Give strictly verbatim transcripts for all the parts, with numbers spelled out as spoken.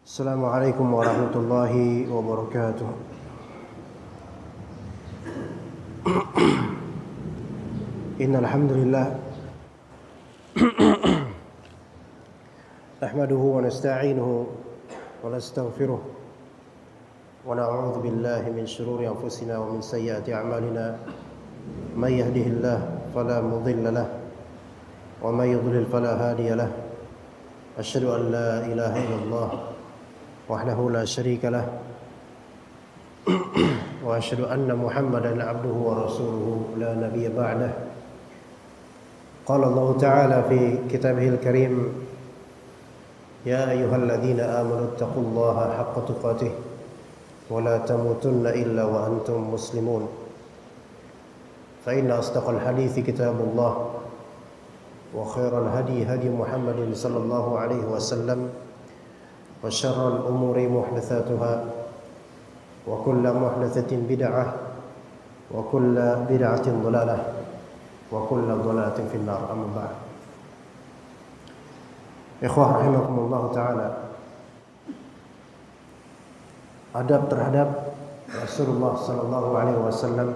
Assalamualaikum warahmatullahi wabarakatuh. Innal hamdalillah nahmaduhu wa nasta'inuhu wa nastaghfiruh wa na'udzu billahi min shururi anfusina wa min sayyiati a'malina may yahdihillahu fala mudilla lahu wa may yudlil fala hadiya lahu. Asyhadu an la ilaha illallah wahdahu la syarika lah wa asyhadu anna Muhammadan abduhu wa rasuluhu la nabiyya ba'dah. Qala Allah ta'ala fi kitabihil karim, ya ayyuhalladzina amanu taqullaha haqqa tuqatih wa la tamutunna illa wa antum muslimun. Fa inna asdaqal hadithi kitabullah wa khairal hadi hadi Muhammadin sallallahu alaihi wasallam wa syarrul umuri muhdatsatuha wa kullu muhdatsatin bid'ah wa kullu bid'atin dhalalah wa kullu dhalalatin finnar. Amma ba'd. Ikhwah rahimakumullah taala, adab terhadap Rasulullah sallallahu alaihi wasallam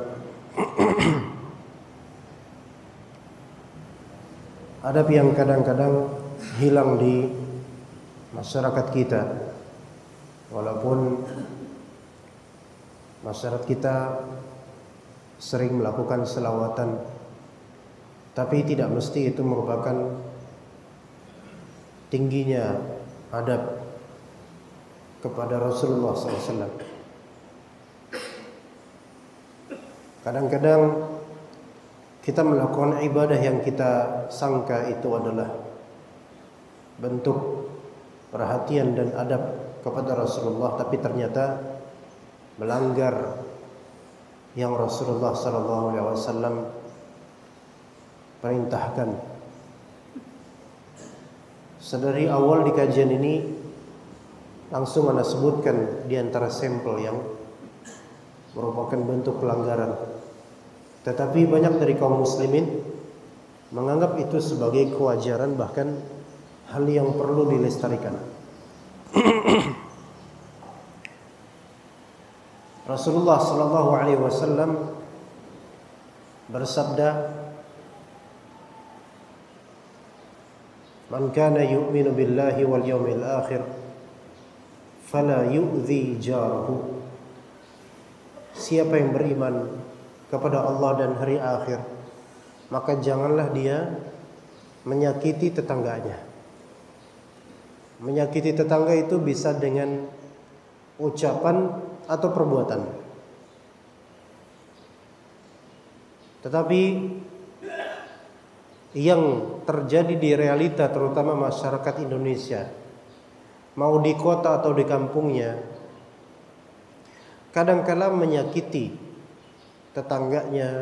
adab yang kadang-kadang hilang di masyarakat kita, walaupun masyarakat kita sering melakukan selawatan, tapi tidak mesti itu merupakan tingginya adab kepada Rasulullah sallallahu alaihi wasallam. Kadang-kadang kita melakukan ibadah yang kita sangka itu adalah bentuk perhatian dan adab kepada Rasulullah, tapi ternyata melanggar yang Rasulullah sallallahu alaihi wasallam perintahkan. Sedari awal di kajian ini langsung Anda sebutkan di antara sampel yang merupakan bentuk pelanggaran, tetapi banyak dari kaum muslimin menganggap itu sebagai kewajaran, bahkan hal yang perlu dilestarikan. Rasulullah sallallahu alaihi wasallam bersabda, "Man kana yu'minu billahi wal yawmil akhir fala yu'dhi jarahu." Siapa yang beriman kepada Allah dan hari akhir, maka janganlah dia menyakiti tetangganya. Menyakiti tetangga itu bisa dengan ucapan atau perbuatan. Tetapi yang terjadi di realita, terutama masyarakat Indonesia, mau di kota atau di kampungnya, kadang-kala menyakiti tetangganya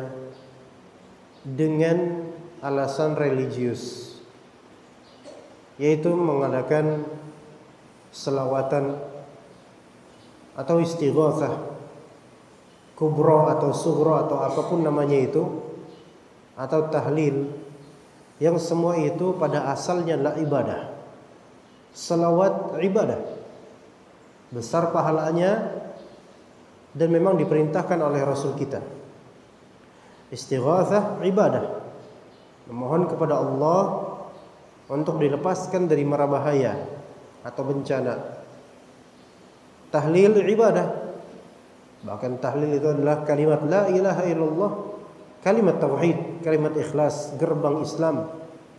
dengan alasan religius, yaitu mengadakan selawatan atau istighatsah kubro atau sugro atau apapun namanya itu, atau tahlil, yang semua itu pada asalnya adalah ibadah. Selawat ibadah, besar pahalanya, dan memang diperintahkan oleh Rasul kita. Istighatsah ibadah, memohon kepada Allah untuk dilepaskan dari mara bahaya atau bencana. Tahlil ibadah, bahkan tahlil itu adalah kalimat la ilaha illallah, kalimat tauhid, kalimat ikhlas, gerbang Islam.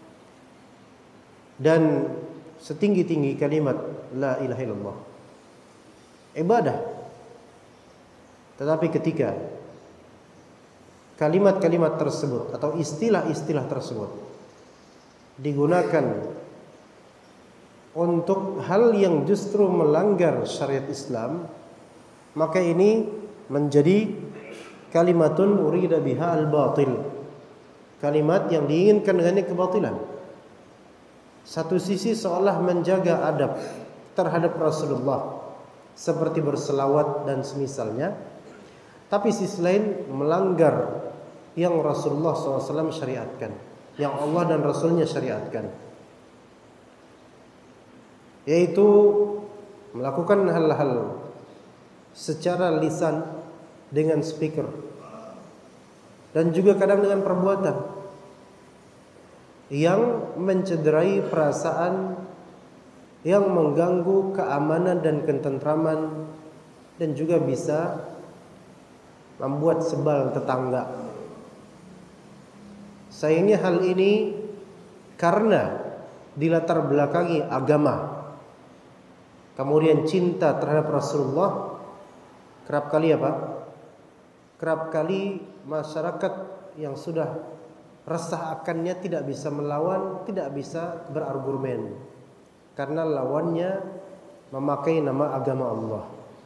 Dan setinggi-tinggi kalimat la ilaha illallah, ibadah. Tetapi ketika kalimat-kalimat tersebut atau istilah-istilah tersebut digunakan untuk hal yang justru melanggar syariat Islam, maka ini menjadi kalimatun urida biha al-batil, kalimat yang diinginkan dengannya kebatilan. Satu sisi seolah menjaga adab terhadap Rasulullah seperti berselawat dan semisalnya, tapi sisi lain melanggar yang Rasulullah shallallahu alaihi wasallam syariatkan, yang Allah dan Rasulnya syariatkan, yaitu melakukan hal-hal secara lisan dengan speaker, dan juga kadang dengan perbuatan yang mencederai perasaan, yang mengganggu keamanan dan ketentraman, dan juga bisa membuat sebal tetangga. Sayangnya hal ini karena dilatar belakangi agama, kemudian cinta terhadap Rasulullah, kerap kali apa? Kerap kali masyarakat yang sudah resah akannya tidak bisa melawan, tidak bisa berargumen, karena lawannya memakai nama agama Allah.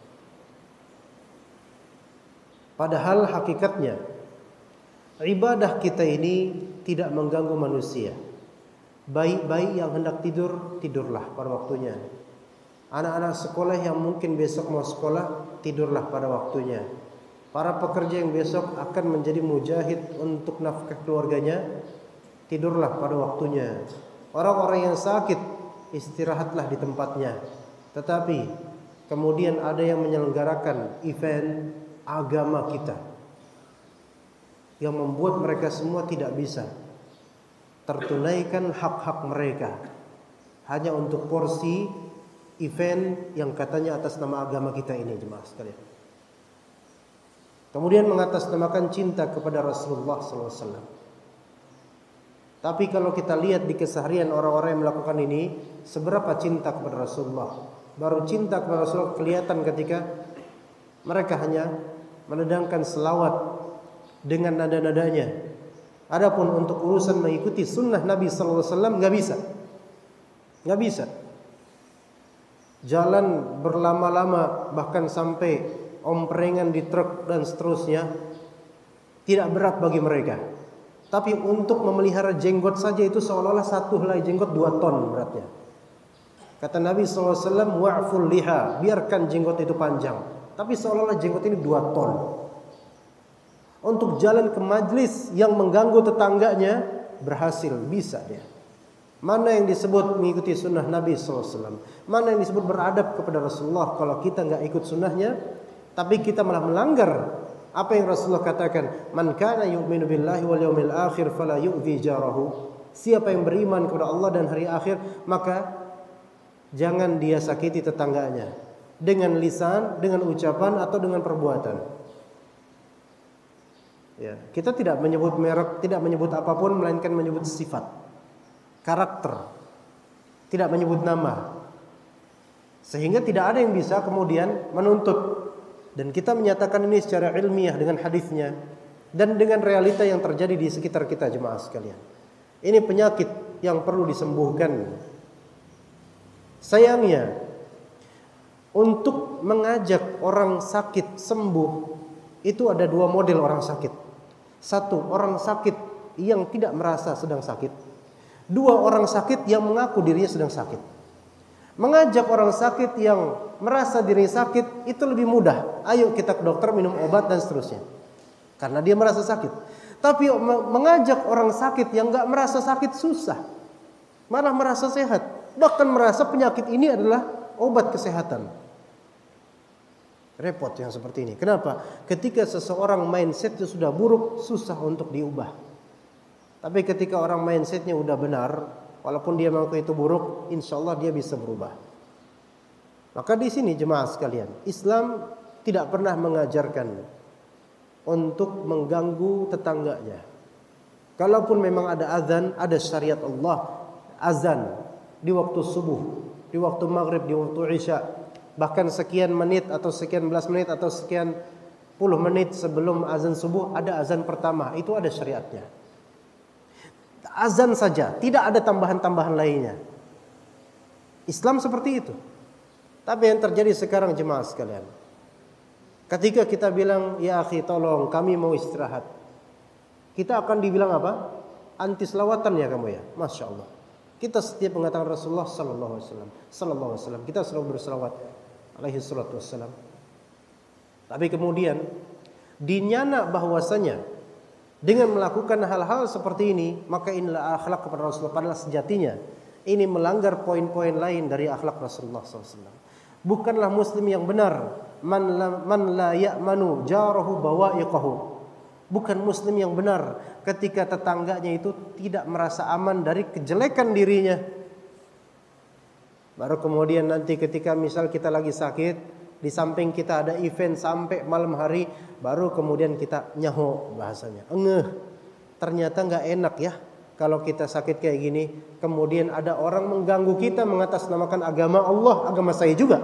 Padahal hakikatnya ibadah kita ini tidak mengganggu manusia. Bayi-bayi yang hendak tidur, tidurlah pada waktunya. Anak-anak sekolah yang mungkin besok mau sekolah, tidurlah pada waktunya. Para pekerja yang besok akan menjadi mujahid untuk nafkah keluarganya, tidurlah pada waktunya. Orang-orang yang sakit, istirahatlah di tempatnya. Tetapi kemudian ada yang menyelenggarakan event agama kita yang membuat mereka semua tidak bisa tertunaikan hak-hak mereka hanya untuk porsi event yang katanya atas nama agama kita ini, jemaah sekalian. Kemudian mengatasnamakan cinta kepada Rasulullah sallallahu alaihi wasallam. Tapi kalau kita lihat di keseharian orang-orang yang melakukan ini, seberapa cinta kepada Rasulullah? Baru cinta kepada Rasulullah kelihatan ketika mereka hanya menedangkan selawat dengan nada-nadanya. Adapun untuk urusan mengikuti sunnah Nabi sallallahu alaihi wasallam nggak bisa, nggak bisa. Jalan berlama-lama bahkan sampai omprengan di truk dan seterusnya tidak berat bagi mereka. Tapi untuk memelihara jenggot saja itu seolah-olah satu helai jenggot dua ton beratnya. Kata Nabi sallallahu alaihi wasallam, wa'ful liha, biarkan jenggot itu panjang. Tapi seolah-olah jenggot ini dua ton. Untuk jalan ke majlis yang mengganggu tetangganya, berhasil, bisa dia. Mana yang disebut mengikuti sunnah Nabi sallallahu alaihi wasallam? Mana yang disebut beradab kepada Rasulullah kalau kita nggak ikut sunnahnya, tapi kita malah melanggar apa yang Rasulullah katakan, man kana yu'minu billahi wal yawmil akhir fala yu'dhi jarahu. Siapa yang beriman kepada Allah dan hari akhir, maka jangan dia sakiti tetangganya dengan lisan, dengan ucapan atau dengan perbuatan. Ya, kita tidak menyebut merek, tidak menyebut apapun, melainkan menyebut sifat, karakter, tidak menyebut nama, sehingga tidak ada yang bisa kemudian menuntut. Dan kita menyatakan ini secara ilmiah dengan hadisnya dan dengan realita yang terjadi di sekitar kita, jemaah sekalian. Ini penyakit yang perlu disembuhkan. Sayangnya, untuk mengajak orang sakit sembuh itu ada dua model orang sakit. Satu, orang sakit yang tidak merasa sedang sakit. Dua, orang sakit yang mengaku dirinya sedang sakit. Mengajak orang sakit yang merasa diri sakit itu lebih mudah. Ayo kita ke dokter, minum obat dan seterusnya, karena dia merasa sakit. Tapi mengajak orang sakit yang gak merasa sakit susah, malah merasa sehat. Bahkan merasa penyakit ini adalah obat kesehatan. Repot yang seperti ini. Kenapa? Ketika seseorang mindsetnya sudah buruk, susah untuk diubah. Tapi ketika orang mindsetnya udah benar, walaupun dia mengaku itu buruk, insya Allah dia bisa berubah. Maka di sini jemaah sekalian, Islam tidak pernah mengajarkan untuk mengganggu tetangganya. Kalaupun memang ada azan, ada syariat Allah, azan di waktu subuh, di waktu maghrib, di waktu isya, bahkan sekian menit atau sekian belas menit atau sekian puluh menit sebelum azan subuh ada azan pertama, itu ada syariatnya. Azan saja, tidak ada tambahan-tambahan lainnya. Islam seperti itu. Tapi yang terjadi sekarang jemaah sekalian, ketika kita bilang, ya akhi tolong kami mau istirahat, kita akan dibilang apa? Anti selawatan ya kamu ya, masya Allah. Kita setiap mengatakan Rasulullah Sallallahu Alaihi Wasallam, Sallallahu Alaihi Wasallam, kita selalu berselawat alaihi salatu wassalam. Tapi kemudian dinyana bahwasanya dengan melakukan hal-hal seperti ini, maka inilah akhlak kepada Rasulullah. Padahal sejatinya ini melanggar poin-poin lain dari akhlak Rasulullah sallallahu alaihi wasallam. Bukanlah muslim yang benar man la, man la ya'manu jarahu bawa'iqahu. Bukan muslim yang benar ketika tetangganya itu tidak merasa aman dari kejelekan dirinya. Baru kemudian nanti ketika misal kita lagi sakit, di samping kita ada event sampai malam hari, baru kemudian kita nyaho bahasanya. Engeh, ternyata nggak enak ya kalau kita sakit kayak gini. Kemudian ada orang mengganggu kita mengatasnamakan agama Allah, agama saya juga.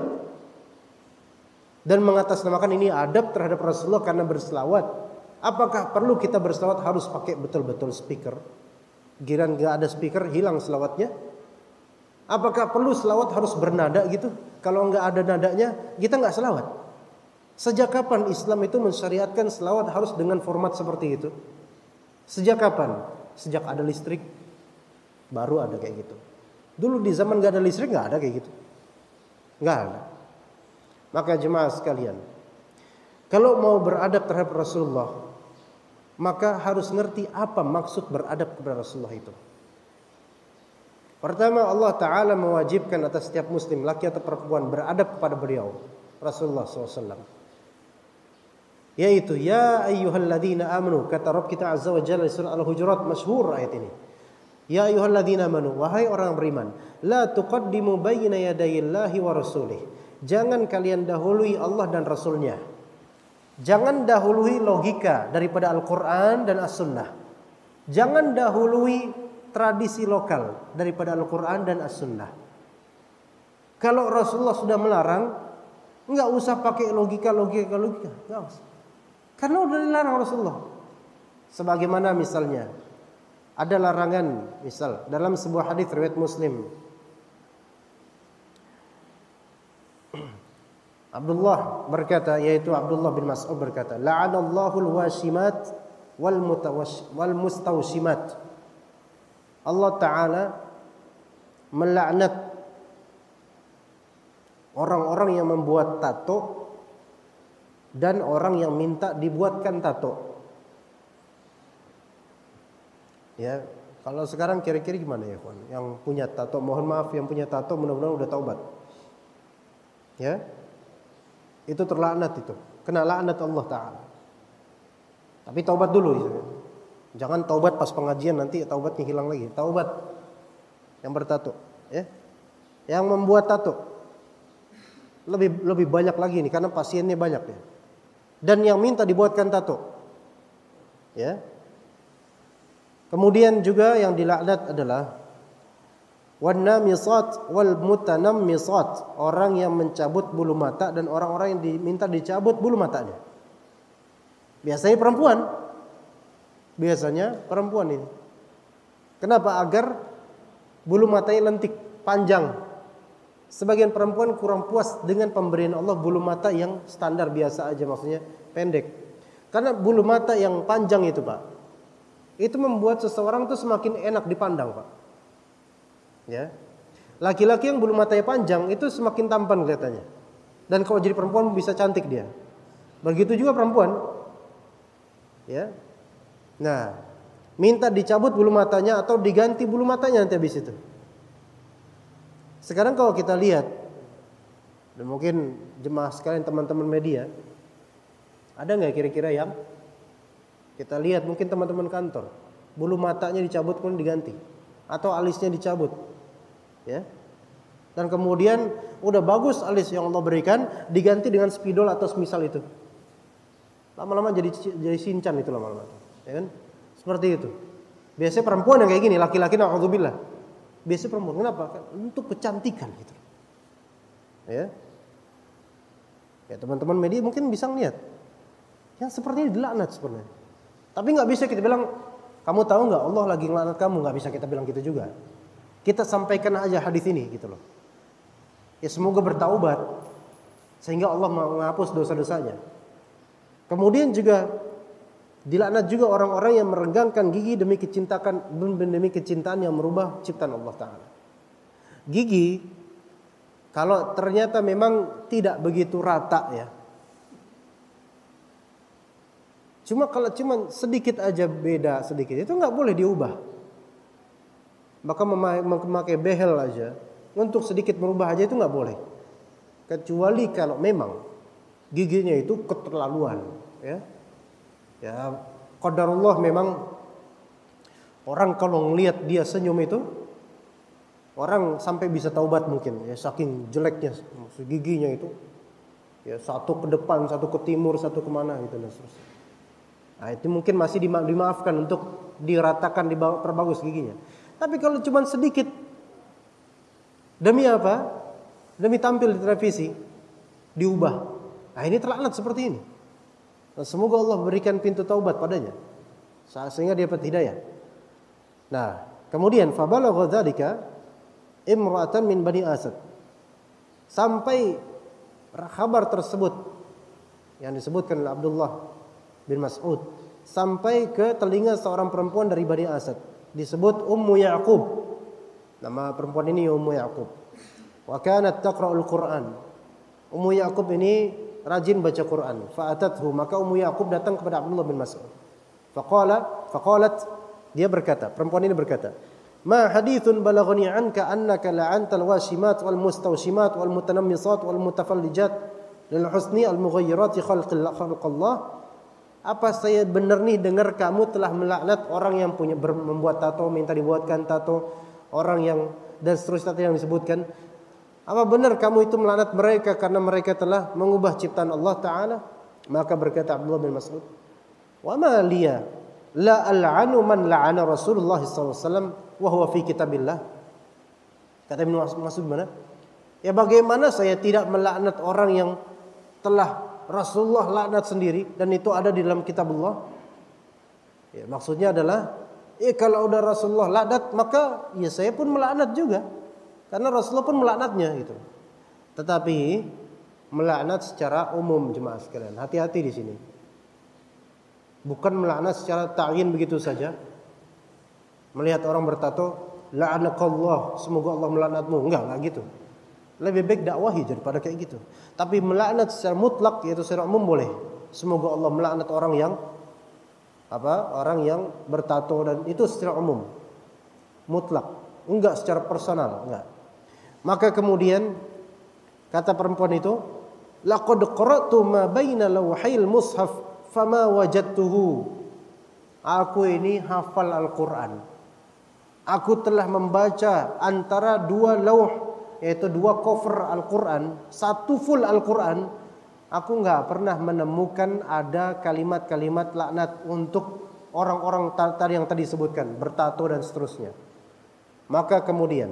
Dan mengatasnamakan ini adab terhadap Rasulullah karena berselawat. Apakah perlu kita berselawat harus pakai betul-betul speaker? Giran nggak ada speaker hilang selawatnya. Apakah perlu selawat harus bernada gitu? Kalau nggak ada nadanya, kita nggak selawat. Sejak kapan Islam itu mensyariatkan selawat harus dengan format seperti itu? Sejak kapan? Sejak ada listrik, baru ada kayak gitu. Dulu di zaman nggak ada listrik nggak ada kayak gitu, nggak ada. Maka jemaah sekalian, kalau mau beradab terhadap Rasulullah, maka harus ngerti apa maksud beradab kepada Rasulullah itu. Pertama, Allah Ta'ala mewajibkan atas setiap muslim, laki atau perempuan, beradab kepada beliau, Rasulullah shallallahu alaihi wasallam. Yaitu, ya ayyuhalladzina amanu, kata Rabb kita Azza wa Jalla surah Al-Hujurat, masyhur ayat ini. Ya ayyuhalladzina amanu, wahai orang beriman, la tuqaddimu bayna yadayillahi wa rasulih. Jangan kalian dahului Allah dan Rasulnya. Jangan dahului logika daripada Al-Quran dan As-Sunnah. Jangan dahului tradisi lokal daripada Al-Quran dan As-Sunnah. Kalau Rasulullah sudah melarang, nggak usah pakai logika, logika, logika, nggak usah. Karena udah dilarang Rasulullah. Sebagaimana misalnya ada larangan, misal dalam sebuah hadis riwayat Muslim, Abdullah berkata, yaitu Abdullah bin Mas'ud berkata, la'anallahul washimat wal mutawash wal mustawshimat. Allah Ta'ala melaknat orang-orang yang membuat tato dan orang yang minta dibuatkan tato. Ya, kalau sekarang kira-kira gimana ya, kawan? Yang punya tato, mohon maaf, yang punya tato mudah-mudahan udah taubat. Ya, itu terlaknat itu, kena laknat Allah Ta'ala. Tapi taubat dulu. Jangan taubat pas pengajian nanti taubatnya hilang lagi. Taubat yang bertato, ya. Yang membuat tato lebih lebih banyak lagi nih karena pasiennya banyak ya. Dan yang minta dibuatkan tato. Ya. Kemudian juga yang dilaknat adalah wan namisat wal mutanammisat, orang yang mencabut bulu mata dan orang-orang yang diminta dicabut bulu matanya. Biasanya perempuan. Biasanya perempuan ini. Kenapa? Agar bulu matanya lentik, panjang. Sebagian perempuan kurang puas dengan pemberian Allah bulu mata yang standar biasa aja, maksudnya pendek. Karena bulu mata yang panjang itu, Pak, itu membuat seseorang tuh semakin enak dipandang, Pak. Ya. Laki-laki yang bulu matanya panjang itu semakin tampan kelihatannya. Dan kalau jadi perempuan bisa cantik dia. Begitu juga perempuan. Ya. Nah, minta dicabut bulu matanya atau diganti bulu matanya nanti habis itu. Sekarang kalau kita lihat, dan mungkin jemaah sekalian teman-teman media, ada nggak kira-kira yang kita lihat, mungkin teman-teman kantor, bulu matanya dicabut kemudian diganti, atau alisnya dicabut, ya. Dan kemudian udah bagus alis yang Allah berikan, diganti dengan spidol atau semisal itu. Lama-lama jadi jadi Shinchan itu lama-lama. Ya kan? Seperti itu. Biasanya perempuan yang kayak gini, laki-laki na'udzubillah. Biasanya perempuan, kenapa? Untuk kecantikan gitu. Ya. Ya teman-teman media mungkin bisa ngeliat. Yang seperti ini dilaknat sebenarnya. Tapi nggak bisa kita bilang, kamu tahu nggak Allah lagi ngelaknat kamu, nggak bisa kita bilang gitu juga. Kita sampaikan aja hadis ini gitu loh. Ya semoga bertaubat sehingga Allah menghapus dosa-dosanya. Kemudian juga dilaknat juga orang-orang yang meregangkan gigi demi kecintaan demi kecintaan yang merubah ciptaan Allah Ta'ala. Gigi kalau ternyata memang tidak begitu rata ya. Cuma kalau cuma sedikit aja beda sedikit itu nggak boleh diubah. Maka memakai behel aja untuk sedikit merubah aja itu nggak boleh. kecuali kalau memang giginya itu keterlaluan, ya. Ya, qadarullah memang orang kalau ngelihat dia senyum itu, orang sampai bisa taubat mungkin, ya, saking jeleknya giginya itu. Ya, satu ke depan, satu ke timur, satu kemana gitu dan seterusnya. Nah, itu mungkin masih dima dimaafkan untuk diratakan, diperbagus giginya. Tapi kalau cuma sedikit, demi apa? Demi tampil di televisi, diubah. Nah, ini terlaknat seperti ini. Nah, semoga Allah berikan pintu taubat padanya, sehingga dia dapat hidayah. Nah, kemudian fabalagha dzalika imra'atan min Bani Asad. Sampai kabar tersebut yang disebutkan oleh Abdullah bin Mas'ud sampai ke telinga seorang perempuan dari Bani Asad, disebut Ummu Ya'qub. Nama perempuan ini Ummu Ya'qub. Wa kanat taqra'ul Qur'an. Ummu Ya'qub ini rajin baca Quran. Fa'atathu, maka Ummu Ya'qub datang kepada Abdullah bin Mas'ud. Faqala, faqalat, dia berkata, perempuan ini berkata, "Ma hadithun balaghani anka annaka la'antal washimat wal mustawshimat wal mutanammisat wal mutafallijat lil husni al mughayyirati khalqillah." Apa saya benar nih dengar kamu telah melaknat orang yang punya membuat tato, minta dibuatkan tato, orang yang dan seterusnya yang disebutkan. Apa benar kamu itu melaknat mereka karena mereka telah mengubah ciptaan Allah Ta'ala? Maka berkata Abdullah bin Mas'ud, "Wa ma liya la al'anu man la'ana Rasulullah sallallahu alaihi wasallam wa huwa fi kitabillah." Kata Ibnu Mas'ud mana? Ya, bagaimana saya tidak melaknat orang yang telah Rasulullah laknat sendiri dan itu ada di dalam kitabullah? Ya, maksudnya adalah, eh kalau udah Rasulullah laknat maka ya saya pun melaknat juga. Karena Rasulullah pun melaknatnya gitu. Tetapi melaknat secara umum jemaah sekalian. Hati-hati di sini. Bukan melaknat secara ta'yin begitu saja. Melihat orang bertato, la'anakallah, semoga Allah melaknatmu. Enggak, enggak gitu. Lebih baik dakwahi daripada kayak gitu. Tapi melaknat secara mutlak, yaitu secara umum boleh. Semoga Allah melaknat orang yang apa? Orang yang bertato, dan itu secara umum. Mutlak. Enggak secara personal, enggak. Maka kemudian kata perempuan itu, laqad qara'tu ma baina lawhil mushaf fama wajadtuhu. Aku ini hafal Al-Qur'an. Aku telah membaca antara dua lauh, yaitu dua cover Al-Qur'an, satu full Al-Qur'an. Aku enggak pernah menemukan ada kalimat-kalimat laknat untuk orang-orang tadi yang tadi disebutkan, bertato dan seterusnya. Maka kemudian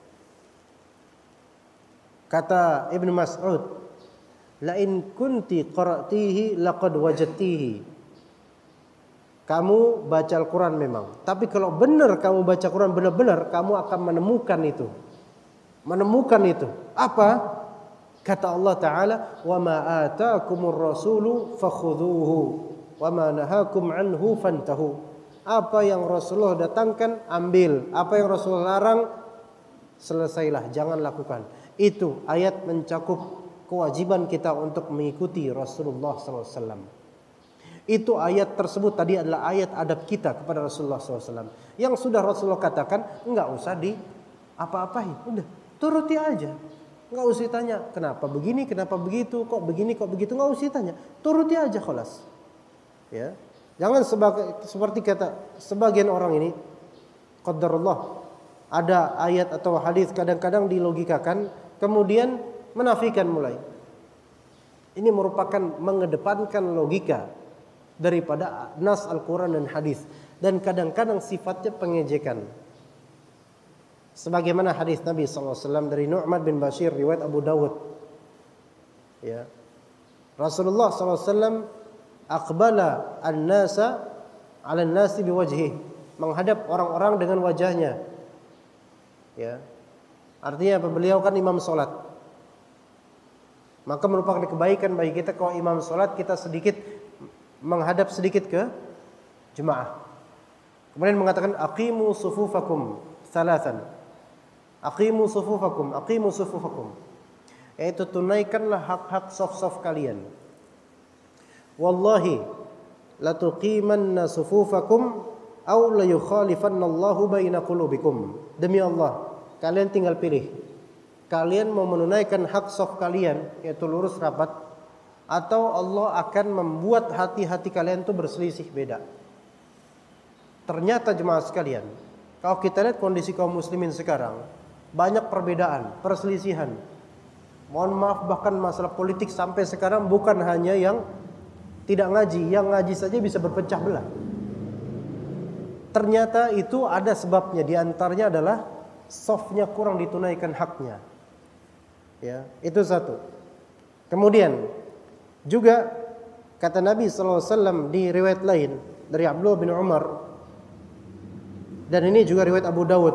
kata Ibnu Mas'ud, la in kunti qara'tihi laqad wajadtihi. Kamu baca Al-Quran memang, tapi kalau benar kamu baca Quran benar-benar, kamu akan menemukan itu. Menemukan itu. Apa? Kata Allah Ta'ala, wa ma ataakumur rasulu fakhudhuhu wa ma nahakum anhu fantahu. Apa yang Rasulullah datangkan, ambil. Apa yang Rasulullah larang, selesailah, jangan lakukan. Itu ayat mencakup kewajiban kita untuk mengikuti Rasulullah sallallahu alaihi wasallam. Itu ayat tersebut tadi adalah ayat adab kita kepada Rasulullah sallallahu alaihi wasallam. Yang sudah Rasulullah katakan, enggak usah di apa-apain. Udah, turuti aja. Enggak usah tanya, kenapa begini, kenapa begitu, kok begini, kok begitu. Enggak usah tanya, turuti aja khalas. Ya. Jangan sebagai, seperti kata sebagian orang ini, qadarullah, ada ayat atau hadis kadang-kadang dilogikakan, kemudian menafikan mulai. Ini merupakan mengedepankan logika daripada nas Al-Quran dan hadis, dan kadang-kadang sifatnya pengejekan. Sebagaimana hadis Nabi sallallahu alaihi wasallam dari Nu'man bin Bashir riwayat Abu Dawud. Ya. Rasulullah sallallahu alaihi wasallam aqbala an-nasa 'ala an-nasi biwajhihi, menghadap orang-orang dengan wajahnya. Ya. Artinya apa? Beliau kan imam salat. Maka merupakan kebaikan bagi kita kalau imam salat kita sedikit menghadap sedikit ke jemaah. Kemudian mengatakan aqimu sufufakum thalathan. Aqimu sufufakum, aqimu sufufakum. Yaitu tunaikanlah hak-hak saf-saf kalian. Wallahi la tuqimanna sufufakum aw la yukhalifanna Allahu baina qulubikum. Demi Allah, kalian tinggal pilih. kalian mau menunaikan hak saf kalian, yaitu lurus rapat, atau Allah akan membuat hati-hati kalian itu berselisih beda. Ternyata jemaah sekalian, kalau kita lihat kondisi kaum muslimin sekarang, banyak perbedaan, perselisihan. Mohon maaf, bahkan masalah politik sampai sekarang bukan hanya yang tidak ngaji, yang ngaji saja bisa berpecah belah. Ternyata itu ada sebabnya, di antaranya adalah safnya kurang ditunaikan haknya. Ya, itu satu. Kemudian juga kata Nabi sallallahu alaihi wasallam di riwayat lain dari Abdullah bin Umar, dan ini juga riwayat Abu Dawud,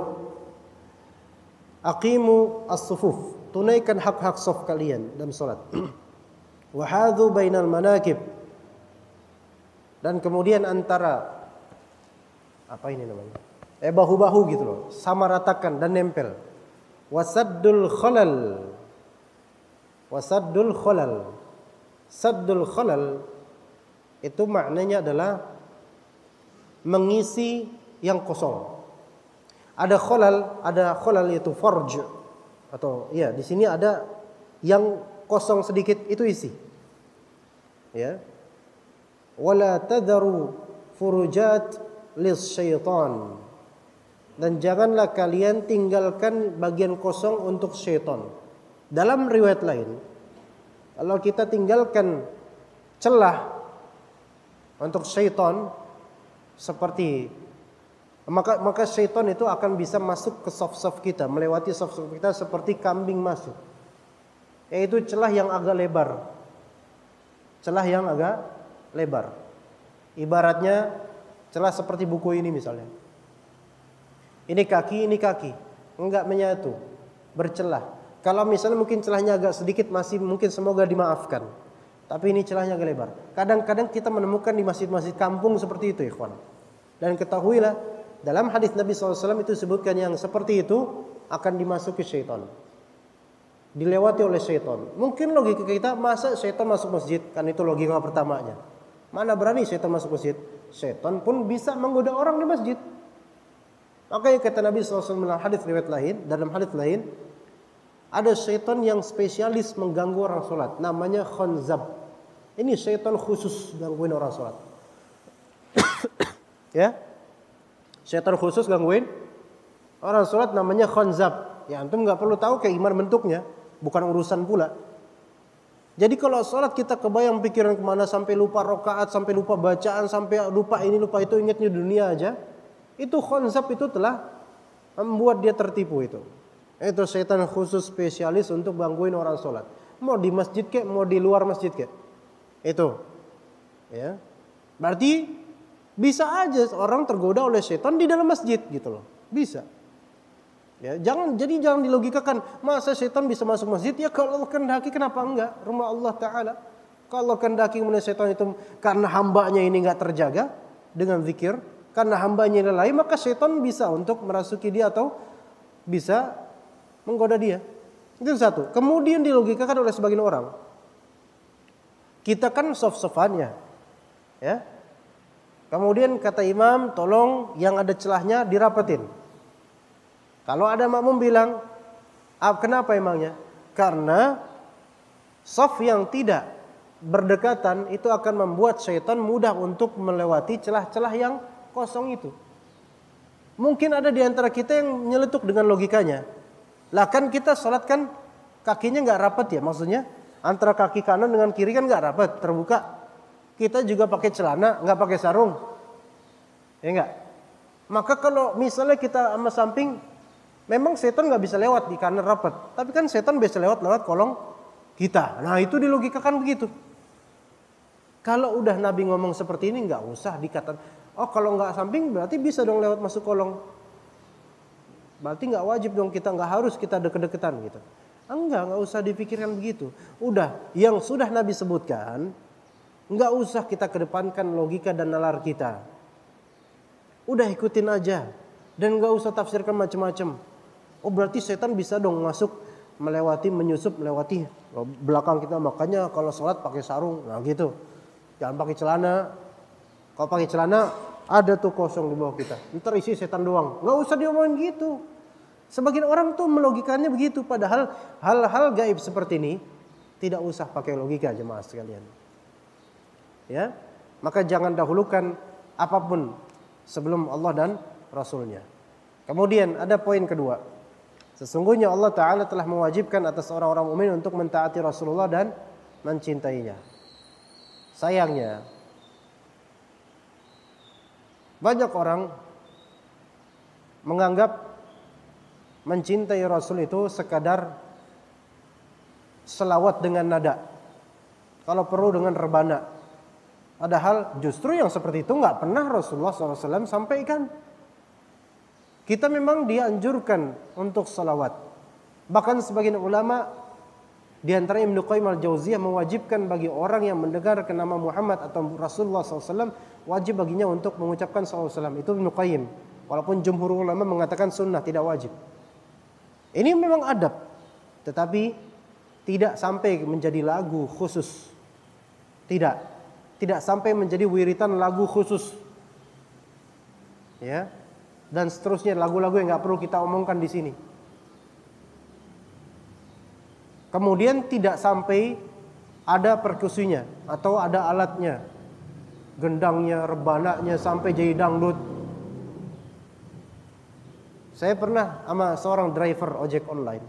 aqimu as-sufuf, tunaikan hak-hak saf kalian dalam salat. Wa hadhu bainal manakib, dan kemudian antara apa ini namanya? Eh bahu-bahu gitu loh, sama ratakan dan nempel. Wasaddul khalal. Wasaddul khalal. Saddul khalal itu maknanya adalah mengisi yang kosong. Ada khalal, ada khalal itu farj, atau ya di sini ada yang kosong sedikit, itu isi. Ya. Wala tadharu furujat lis syaitan, dan janganlah kalian tinggalkan bagian kosong untuk syaitan. Dalam riwayat lain, kalau kita tinggalkan celah untuk syaitan seperti maka maka syaitan itu akan bisa masuk ke saf-saf kita, melewati saf-saf kita seperti kambing masuk. Yaitu celah yang agak lebar. Celah yang agak lebar. Ibaratnya celah seperti buku ini misalnya. Ini kaki, ini kaki, enggak menyatu, bercelah. Kalau misalnya mungkin celahnya agak sedikit masih mungkin semoga dimaafkan. Tapi ini celahnya agak lebar. Kadang-kadang kita menemukan di masjid-masjid kampung seperti itu, ikhwan. Dan ketahuilah, dalam hadis Nabi shallallahu alaihi wasallam itu sebutkan yang seperti itu akan dimasuki syaitan, dilewati oleh syaitan. Mungkin logika kita, masa syaitan masuk masjid? Kan itu logika pertamanya. Mana berani syaitan masuk masjid? Syaitan pun bisa menggoda orang di masjid. Makanya kata Nabi shallallahu alaihi wasallam dalam hadis riwayat lain, dalam hadis lain, ada syaitan yang spesialis mengganggu orang sholat, namanya khanzab. Ini syaitan khusus gangguin orang sholat. Ya, syaitan khusus gangguin orang sholat namanya khanzab. Ya antum nggak perlu tahu kayak gimana bentuknya, bukan urusan pula. Jadi kalau sholat kita kebayang pikiran kemana, sampai lupa rokaat, sampai lupa bacaan, sampai lupa ini lupa itu, ingatnya dunia aja. Itu khanzab, itu telah membuat dia tertipu itu. Itu setan khusus spesialis untuk gangguin orang sholat. Mau di masjid kek, mau di luar masjid kek. Itu. Ya. Berarti bisa aja orang tergoda oleh setan di dalam masjid gitu loh. Bisa. Ya, jangan jadi jangan dilogikakan, masa setan bisa masuk masjid? Ya kalau Allah kehendaki kenapa enggak? Rumah Allah Taala. Kalau kehendaki kemudian setan itu karena hambanya ini enggak terjaga dengan zikir, karena hambanya ini lalai, maka setan bisa untuk merasuki dia atau bisa menggoda dia. Itu satu. Kemudian dilogikakan oleh sebagian orang, kita kan soft-softannya, ya. Kemudian kata imam, tolong yang ada celahnya dirapetin. Kalau ada makmum bilang, ah, kenapa emangnya? Karena soft yang tidak berdekatan itu akan membuat syaitan mudah untuk melewati celah-celah yang kosong itu. Mungkin ada di antara kita yang nyeletuk dengan logikanya. Lah kan kita sholat kan kakinya nggak rapat ya, maksudnya antara kaki kanan dengan kiri kan nggak rapat, terbuka. Kita juga pakai celana, nggak pakai sarung, ya nggak. Maka kalau misalnya kita sama samping, memang setan nggak bisa lewat di kanan rapat, tapi kan setan bisa lewat lewat kolong kita. Nah itu dilogikakan begitu. Kalau udah Nabi ngomong seperti ini, nggak usah dikatakan, oh kalau nggak samping berarti bisa dong lewat masuk kolong. Berarti nggak wajib dong kita, nggak harus kita deket-deketan gitu. Enggak, nggak usah dipikirkan begitu. Udah, yang sudah Nabi sebutkan, nggak usah kita kedepankan logika dan nalar kita. Udah ikutin aja, dan nggak usah tafsirkan macam-macam. Oh berarti setan bisa dong masuk, melewati, menyusup, melewati belakang kita. Makanya kalau sholat pakai sarung, nah gitu. Jangan pakai celana. Kalau pakai celana, ada tuh kosong di bawah kita. Ntar isi setan doang. Nggak usah diomongin gitu. Sebagian orang tuh melogikannya begitu, padahal hal-hal gaib seperti ini tidak usah pakai logika jemaah sekalian. Ya, maka jangan dahulukan apapun sebelum Allah dan Rasulnya. Kemudian ada poin kedua. Sesungguhnya Allah Ta'ala telah mewajibkan atas orang-orang mukmin untuk mentaati Rasulullah dan mencintainya. Sayangnya, banyak orang menganggap mencintai Rasul itu sekadar selawat dengan nada, kalau perlu dengan rebana. Padahal justru yang seperti itu nggak pernah Rasulullah shallallahu alaihi wasallam sampaikan. Kita memang dianjurkan untuk salawat. Bahkan sebagian ulama di antara Ibnu Qayyim al-Jauziyah mewajibkan bagi orang yang mendengar nama Muhammad atau Rasulullah shallallahu alaihi wasallam, wajib baginya untuk mengucapkan shallallahu alaihi wasallam. Itu Ibnu Qayyim. Walaupun jumhur ulama mengatakan sunnah, tidak wajib. Ini memang adab, tetapi tidak sampai menjadi lagu khusus. Tidak, tidak sampai menjadi wiritan lagu khusus. Ya, dan seterusnya lagu-lagu yang nggak perlu kita omongkan di sini. Kemudian tidak sampai ada perkusinya atau ada alatnya, gendangnya, rebananya sampai jadi dangdut. Saya pernah sama seorang driver ojek online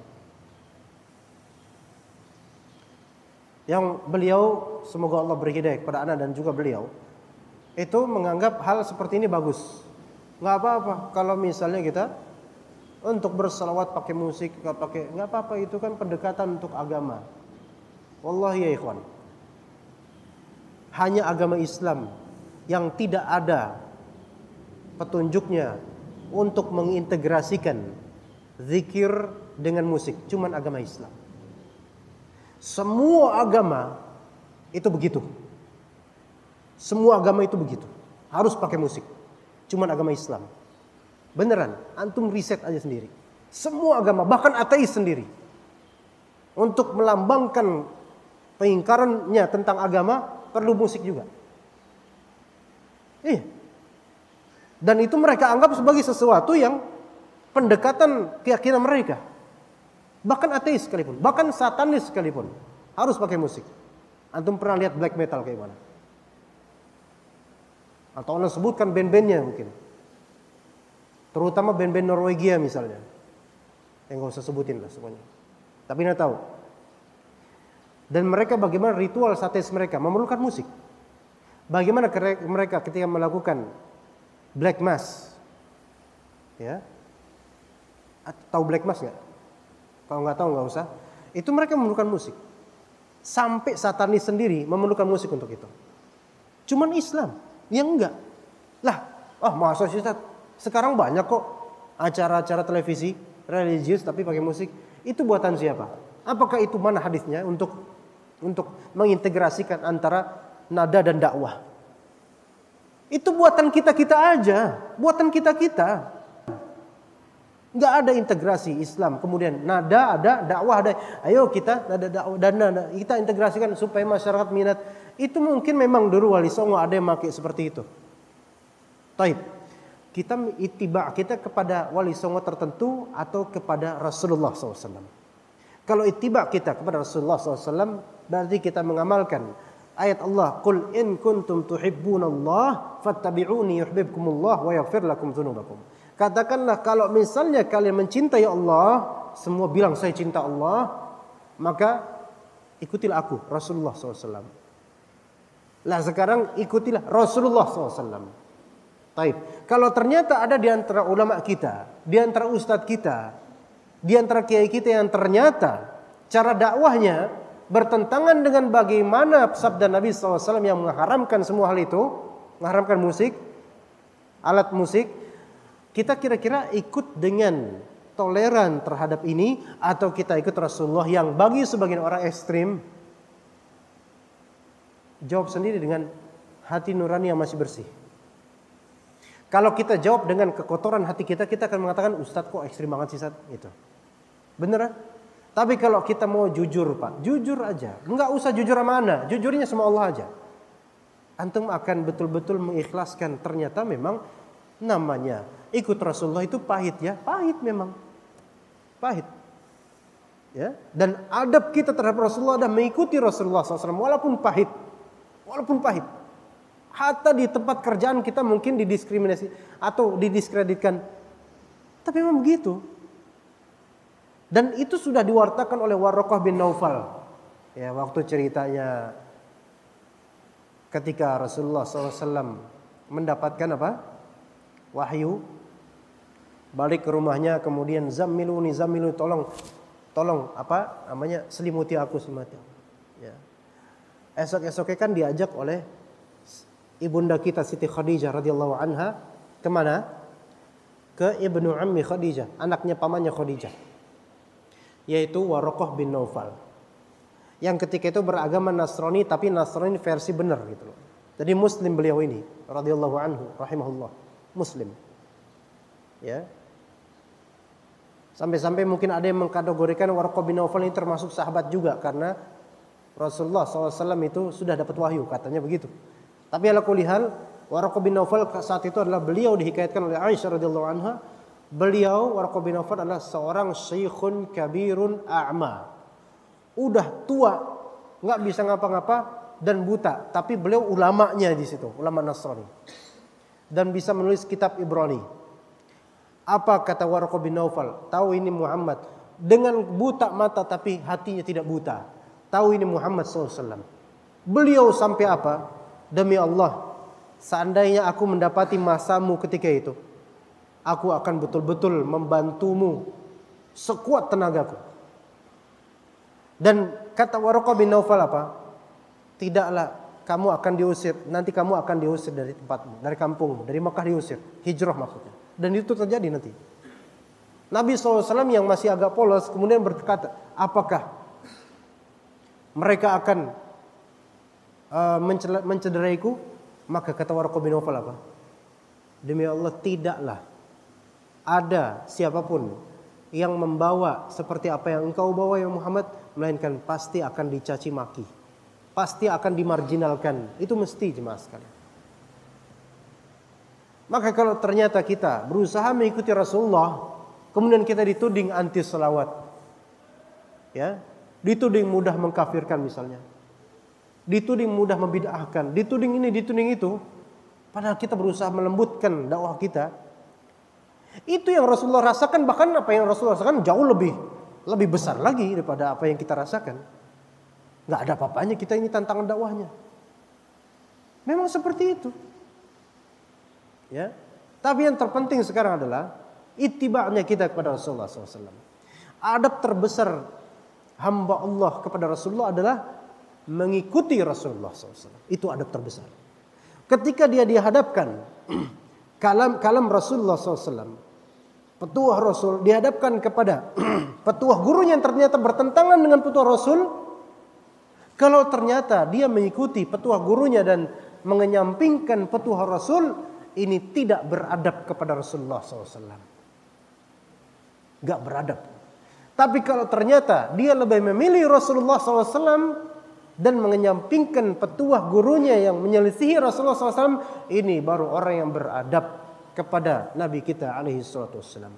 yang beliau, semoga Allah beri hidayah kepada anak dan juga beliau, itu menganggap hal seperti ini bagus. Nggak apa-apa kalau misalnya kita untuk bersalawat pakai musik, nggak pakai, nggak apa-apa, itu kan pendekatan untuk agama. Wallahi ya ikhwan, hanya agama Islam yang tidak ada petunjuknya untuk mengintegrasikan zikir dengan musik, cuman agama Islam. Semua agama itu begitu. Semua agama itu begitu. Harus pakai musik. Cuman agama Islam. Beneran, antum riset aja sendiri. Semua agama, bahkan ateis sendiri, untuk melambangkan pengingkarannya tentang agama perlu musik juga. Iya. Dan itu mereka anggap sebagai sesuatu yang pendekatan keyakinan mereka. Bahkan ateis sekalipun, bahkan satanis sekalipun harus pakai musik. Antum pernah lihat black metal kayak mana? Atau anda sebutkan band-bandnya mungkin. Terutama band-band Norwegia misalnya. Yang gak usah sebutin lah semuanya. Tapi anda tahu. Dan mereka bagaimana ritual satis mereka memerlukan musik. Bagaimana mereka ketika melakukan black mass, ya, tahu black mass nggak? Kalau nggak tahu nggak usah. Itu mereka memerlukan musik. Sampai satanis sendiri memerlukan musik untuk itu. Cuman Islam yang enggak. Lah, ah masa sih Ustaz? Sekarang banyak kok acara-acara televisi religius tapi pakai musik. Itu buatan siapa? Apakah itu mana hadisnya untuk untuk mengintegrasikan antara nada dan dakwah? Itu buatan kita-kita aja, buatan kita-kita. Nggak ada integrasi Islam. Kemudian nada ada, dakwah ada. Ayo kita nada dakwah dan nada kita integrasikan supaya masyarakat minat. Itu mungkin memang dulu Wali Songo ada yang pakai seperti itu. Taib. Kita ittiba kita kepada Wali Songo tertentu atau kepada Rasulullah shallallahu alaihi wasallam. Kalau ittiba kita kepada Rasulullah shallallahu alaihi wasallam berarti kita mengamalkan ayat Allah, qul in kuntum tuhibbunallah fattabi'uni yuhibbukumullah wa yaghfir lakum dzunubakum. Katakanlah kalau misalnya kalian mencintai Allah, semua bilang saya cinta Allah, maka ikutilah aku Rasulullah shallallahu alaihi wasallam. Lah sekarang ikutilah Rasulullah shallallahu alaihi wasallam. Taib. Kalau ternyata ada di antara ulama kita, di antara ustadz kita, di antara kiai kita yang ternyata cara dakwahnya bertentangan dengan bagaimana sabda Nabi shallallahu alaihi wasallam yang mengharamkan semua hal itu, mengharamkan musik, alat musik, kita kira-kira ikut dengan toleran terhadap ini atau kita ikut Rasulullah yang bagi sebagian orang ekstrim? Jawab sendiri dengan hati nurani yang masih bersih. Kalau kita jawab dengan kekotoran hati kita, kita akan mengatakan Ustadz kok ekstrim banget sih Ustadz, gitu. Beneran? Tapi kalau kita mau jujur Pak, jujur aja. Enggak usah jujur sama Anda, jujurnya sama Allah aja. Antum akan betul-betul mengikhlaskan ternyata memang namanya ikut Rasulullah itu pahit ya, pahit memang. pahit. Ya, dan adab kita terhadap Rasulullah adalah mengikuti Rasulullah shallallahu alaihi wasallam walaupun pahit, walaupun pahit. Hatta di tempat kerjaan kita mungkin didiskriminasi atau didiskreditkan, tapi memang begitu. Dan itu sudah diwartakan oleh Waraqah bin Naufal. Ya, waktu ceritanya ketika Rasulullah shallallahu alaihi wasallam mendapatkan apa? Wahyu, balik ke rumahnya, kemudian zammiluni zammiluni, tolong tolong apa namanya, selimuti aku, selimuti aku. Ya. Esok-esoknya kan diajak oleh ibunda kita Siti Khadijah radhiyallahu anha kemana? Ke ibnu ammi Khadijah, anaknya pamannya Khadijah, yaitu Waraqah bin Naufal, yang ketika itu beragama Nasrani, tapi Nasrani versi benar gitu loh. Jadi Muslim beliau ini radhiyallahu anhu rahimahullah, Muslim. Ya. Sampai-sampai mungkin ada yang mengkategorikan Waraqah bin Naufal ini termasuk sahabat juga, karena Rasulullah shallallahu alaihi wasallam itu sudah dapat wahyu, katanya begitu. Tapi ala kulli hal, Waraqah bin Naufal saat itu adalah beliau dihikayatkan oleh Aisyah radhiyallahu anha. Beliau Waraqah bin Naufal adalah seorang syekhun kabirun a'ma. Udah tua, nggak bisa ngapa-ngapa dan buta, tapi beliau ulamanya di situ, ulama Nasrani. Dan bisa menulis kitab Ibrani. Apa kata Waraqah bin Naufal? Tahu ini Muhammad dengan buta mata tapi hatinya tidak buta. Tahu ini Muhammad shallallahu alaihi wasallam. Beliau sampai apa? Demi Allah, seandainya aku mendapati masamu ketika itu, aku akan betul-betul membantumu sekuat tenagaku. Dan kata Waraqah bin Naufal apa? Tidaklah kamu akan diusir, nanti kamu akan diusir dari tempatmu, dari kampungmu, dari Makkah diusir, hijrah maksudnya. Dan itu terjadi nanti. Nabi shallallahu alaihi wasallam yang masih agak polos kemudian berkata, apakah mereka akan uh, mencederaiku? Maka kata Waraqah bin Naufal apa? Demi Allah, tidaklah ada siapapun yang membawa seperti apa yang engkau bawa ya Muhammad, melainkan pasti akan dicaci maki, pasti akan dimarginalkan. Itu mesti, jemaah sekalian. Maka kalau ternyata kita berusaha mengikuti Rasulullah, kemudian kita dituding anti selawat, ya, dituding mudah mengkafirkan misalnya, dituding mudah membid'ahkan, dituding ini, dituding itu, padahal kita berusaha melembutkan dakwah kita. Itu yang Rasulullah rasakan, bahkan apa yang Rasulullah rasakan jauh lebih lebih besar lagi daripada apa yang kita rasakan. Nggak ada apa-apanya kita ini tantangan dakwahnya. Memang seperti itu. Ya, tapi yang terpenting sekarang adalah ittiba'nya kita kepada Rasulullah shallallahu alaihi wasallam. Adab terbesar hamba Allah kepada Rasulullah adalah mengikuti Rasulullah shallallahu alaihi wasallam. Itu adab terbesar. Ketika dia dihadapkan kalam kalam Rasulullah shallallahu alaihi wasallam, petuah Rasul dihadapkan kepada petuah gurunya yang ternyata bertentangan dengan petuah Rasul, kalau ternyata dia mengikuti petuah gurunya dan mengenyampingkan petuah Rasul, ini tidak beradab kepada Rasulullah shallallahu alaihi wasallam. Gak beradab. Tapi kalau ternyata dia lebih memilih Rasulullah shallallahu alaihi wasallam dan mengenyampingkan petuah gurunya yang menyelisihi Rasulullah shallallahu alaihi wasallam, ini baru orang yang beradab kepada Nabi kita alaihi salatu wassalam.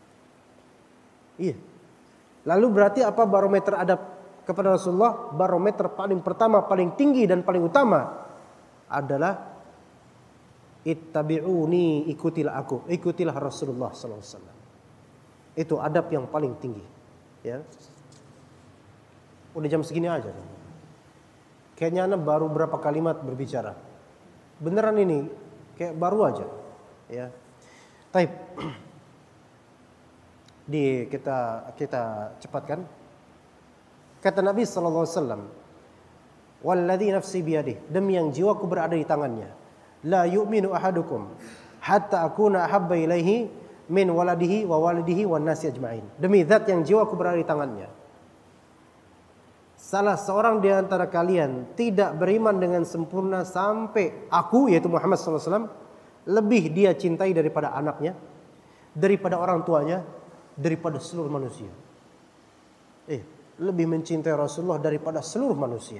Iya. Lalu berarti apa barometer adab kepada Rasulullah? Barometer paling pertama, paling tinggi dan paling utama adalah ittabi'uni, ikutilah aku, ikutilah Rasulullah sallallahu alaihi wasallam. Itu adab yang paling tinggi, ya. Udah jam segini aja. Kayaknya anak baru berapa kalimat berbicara. Beneran ini kayak baru aja, ya. Taib. Di kita kita cepatkan. Kata Nabi sallallahu alaihi wasallam, "Walladzi nafsi biyadihi", demi yang jiwaku berada di tangannya, "La yu'minu ahadukum hatta akuna ahabba ilaihi min waladihi wa walidihi wan nasi ajma'in." Demi zat yang jiwaku berada di tangannya, salah seorang di antara kalian tidak beriman dengan sempurna sampai aku, yaitu Muhammad sallallahu alaihi wasallam, lebih dia cintai daripada anaknya, daripada orang tuanya, daripada seluruh manusia. Eh, lebih mencintai Rasulullah daripada seluruh manusia.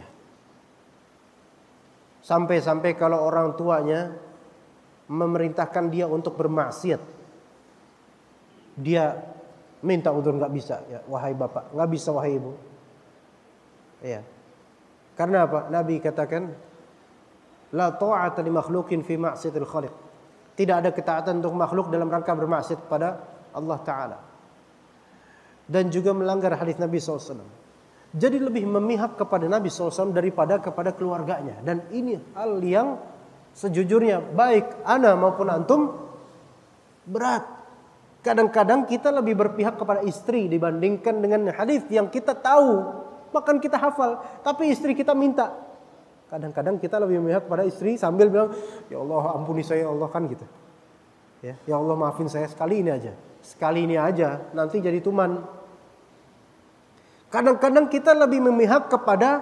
Sampai-sampai kalau orang tuanya memerintahkan dia untuk bermaksiat, dia minta udzur nggak bisa, ya wahai bapak, nggak bisa wahai ibu. Ya. Karena apa? Nabi katakan, la ta'ata li makhluqin fi ma'siyatil khaliq. Tidak ada ketaatan untuk makhluk dalam rangka bermaksiat kepada Allah Ta'ala. Dan juga melanggar hadis Nabi shallallahu alaihi wasallam. Jadi lebih memihak kepada Nabi shallallahu alaihi wasallam daripada kepada keluarganya. Dan ini hal yang sejujurnya baik ana maupun antum berat. Kadang-kadang kita lebih berpihak kepada istri dibandingkan dengan hadis yang kita tahu, bahkan kita hafal, tapi istri kita minta. Kadang-kadang kita lebih memihak pada istri sambil bilang, ya Allah ampuni saya ya Allah, kan gitu. Ya, ya Allah maafin saya sekali ini aja. Sekali ini aja, nanti jadi tuman. Kadang-kadang kita lebih memihak kepada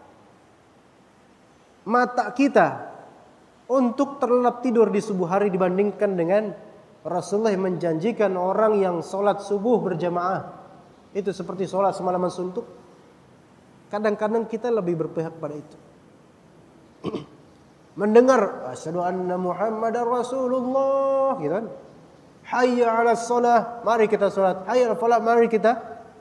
mata kita untuk terlelap tidur di subuh hari dibandingkan dengan Rasulullah yang menjanjikan orang yang sholat subuh berjamaah itu seperti sholat semalaman suntuk. Kadang-kadang kita lebih berpihak pada itu. Mendengar asyhadu anna Muhammadar Rasulullah, gitu kan? Hayya 'alas shalah, mari kita salat. Hayya 'alal falah, mari kita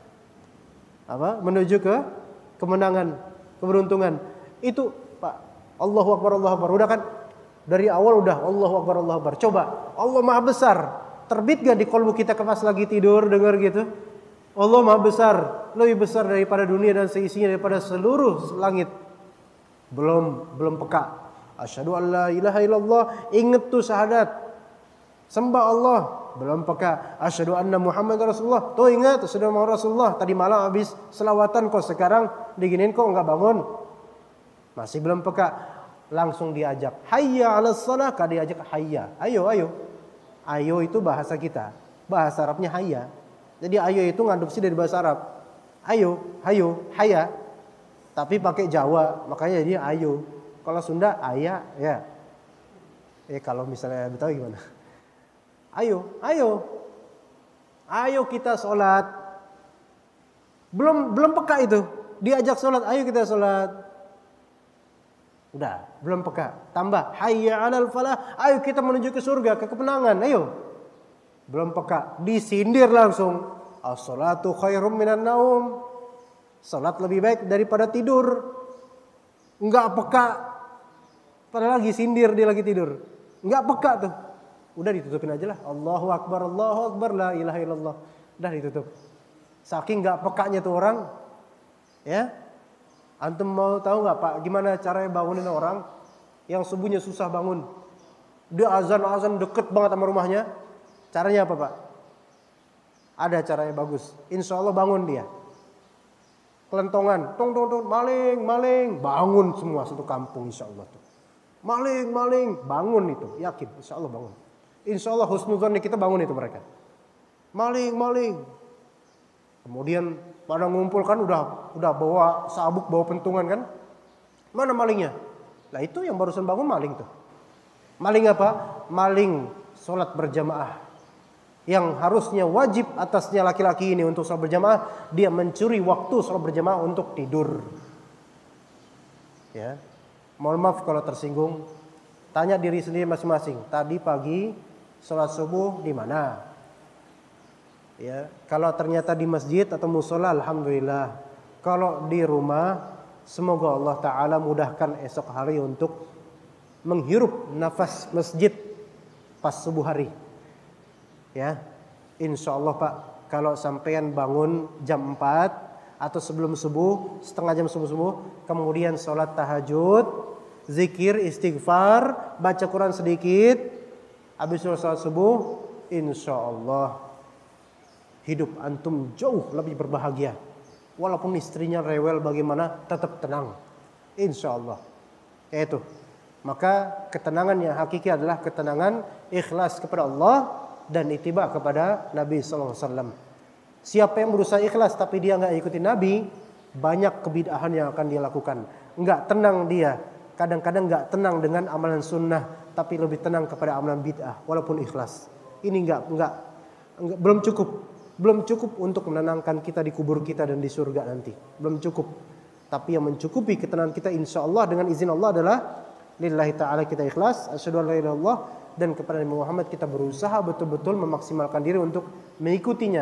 apa? Menuju ke kemenangan, keberuntungan. Itu, Pak. Allahu Akbar, Allahu Akbar. Udah kan? Dari awal udah Allahu Akbar, Allahu Akbar. Coba, Allah Maha Besar. Terbit gak di kolbu kita pas lagi tidur dengar gitu? Allah Maha Besar, lebih besar daripada dunia dan seisinya, daripada seluruh langit. Belum belum peka. Asyhadu an la ilaha illallah, ingat tuh syahadat. Sembah Allah, belum peka. Asyhadu anna Muhammadar Rasulullah, tuh ingat sudah mau Rasulullah. Tadi malam habis selawatan kok, sekarang diginin kok enggak bangun. Masih belum peka. Langsung diajak hayya 'alas shalah, ka diajak hayya. Ayo, ayo. Ayo itu bahasa kita. Bahasa Arabnya hayya. Jadi ayo itu ngadopsi dari bahasa Arab. Ayo, hayo, hayya. Tapi pakai Jawa, makanya dia ayo. Kalau Sunda ayah, ya. Eh kalau misalnya Betawi gimana? Ayo, ayo. Ayo kita sholat. Belum belum peka itu. Diajak sholat, ayo kita sholat. Udah, belum peka. Tambah, hayya 'alal falah, ayo kita menuju ke surga, ke kemenangan, ayo. Belum peka, disindir langsung. As-salatu khairum minan naum. Salat lebih baik daripada tidur. Enggak peka. Padahal lagi sindir, dia lagi tidur. Enggak peka tuh. Udah ditutupin aja lah. Allahu Akbar, Allahu Akbar, la ilaha illallah. Udah ditutup. Saking enggak pekanya tuh orang. Ya. Antum mau tahu nggak Pak, gimana caranya bangunin orang yang subuhnya susah bangun? Dia azan-azan deket banget sama rumahnya. Caranya apa Pak? Ada caranya bagus. Insya Allah bangun dia. Kelentongan, tong tong tong, maling, maling, bangun semua satu kampung insya Allah tuh. Maling, maling, bangun itu, yakin, insya Allah bangun. Insya Allah husnuzon kita bangun itu mereka. Maling, maling. Kemudian pada ngumpul kan udah udah bawa sabuk, bawa pentungan kan. Mana malingnya? Lah itu yang barusan bangun maling tuh. Maling apa? Maling sholat berjamaah. Yang harusnya wajib atasnya laki-laki ini untuk sholat berjamaah, dia mencuri waktu sholat berjamaah untuk tidur. Ya, mohon maaf kalau tersinggung. Tanya diri sendiri masing-masing. Tadi pagi sholat subuh di mana? Ya, kalau ternyata di masjid atau musola, alhamdulillah. Kalau di rumah, semoga Allah Ta'ala mudahkan esok hari untuk menghirup nafas masjid pas subuh hari. Ya, insya Allah Pak, kalau sampean bangun jam empat atau sebelum subuh, setengah jam subuh-subuh, kemudian sholat tahajud, zikir, istighfar, baca Quran sedikit, habis sholat subuh, insya Allah hidup antum jauh lebih berbahagia. Walaupun istrinya rewel bagaimana, tetap tenang. Insya Allah. Itu. Maka ketenangan yang hakiki adalah ketenangan ikhlas kepada Allah dan ittiba kepada Nabi Sallallahu Alaihi Wasallam. Siapa yang berusaha ikhlas tapi dia nggak ikutin Nabi, banyak kebid'ahan yang akan dia lakukan. Nggak tenang dia. Kadang-kadang nggak tenang dengan amalan sunnah, tapi lebih tenang kepada amalan bid'ah, walaupun ikhlas. Ini nggak nggak nggak belum cukup. Belum cukup untuk menenangkan kita di kubur kita dan di surga nanti. Belum cukup. Tapi yang mencukupi ketenangan kita insya Allah dengan izin Allah adalah lillahi ta'ala kita ikhlas, asyhadu an la ilaha illallah, dan kepada Nabi Muhammad kita berusaha betul-betul memaksimalkan diri untuk mengikutinya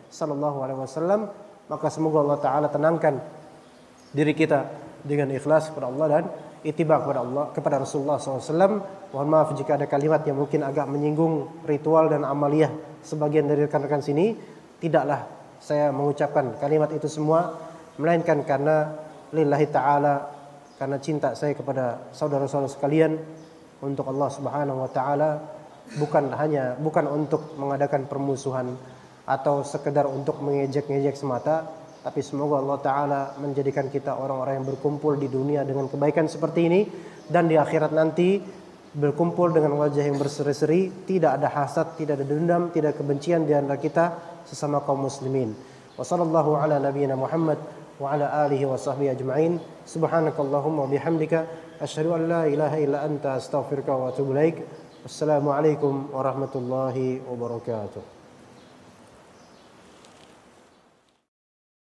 sallallahu alaihi wasallam, maka semoga Allah taala tenangkan diri kita dengan ikhlas kepada Allah dan ittiba kepada Allah, kepada Rasulullah sallallahu alaihi wasallam. Mohon maaf jika ada kalimat yang mungkin agak menyinggung ritual dan amaliyah sebagian dari rekan-rekan sini. Tidaklah saya mengucapkan kalimat itu semua melainkan karena lillahi ta'ala, karena cinta saya kepada saudara-saudara sekalian untuk Allah Subhanahu wa taala, bukan hanya bukan untuk mengadakan permusuhan atau sekedar untuk mengejek-ngejek semata, tapi semoga Allah taala menjadikan kita orang-orang yang berkumpul di dunia dengan kebaikan seperti ini, dan di akhirat nanti berkumpul dengan wajah yang berseri-seri, tidak ada hasad, tidak ada dendam, tidak ada kebencian di antara kita sesama kaum muslimin. Wa sallallahu ala nabiyyina Muhammad wa ala alihi wa sahbihi ajma'in. Subhanakallahumma wa bihamdika asyhadu an la ilaha illa anta astaghfiruka wa atubu ilaik. Wassalamu alaikum warahmatullahi wabarakatuh.